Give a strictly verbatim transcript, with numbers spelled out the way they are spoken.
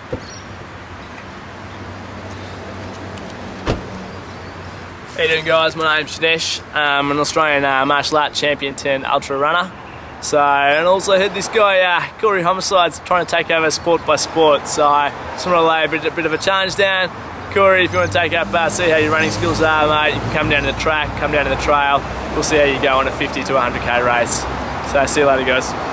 How you doing, guys? My name's Shanesh. I'm an Australian uh, martial art champion turned ultra runner. So, and also heard this guy, uh, Corey Homicide's trying to take over sport by sport. So, I just want to lay a bit, a bit of a challenge down. Corey, if you want to take up, uh, see how your running skills are, mate, you can come down to the track, come down to the trail. We'll see how you go on a fifty to one hundred K race. So, see you later, guys.